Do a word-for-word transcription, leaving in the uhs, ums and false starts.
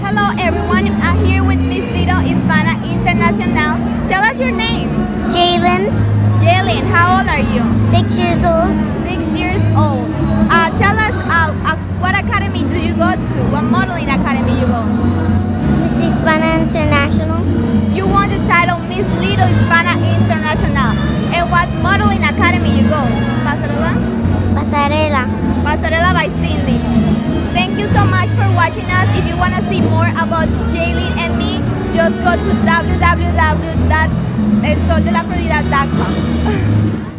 Hello everyone, I'm here with Miss Little Hispana Internacional. Tell us your name. Jalen. Jalen, how old are you? Six years old. Six years old. Uh, tell us uh, uh, what academy do you go to? What modeling academy you go? Miss Hispana International. You won the title Miss Little Hispana Internacional. And what modeling academy you go? Pasarela? Pasarela. Pasarela by Cindy. Thank you so much for watching us. If you want to see more about Jaylin and me, just go to w w w dot el sol de la florida dot com.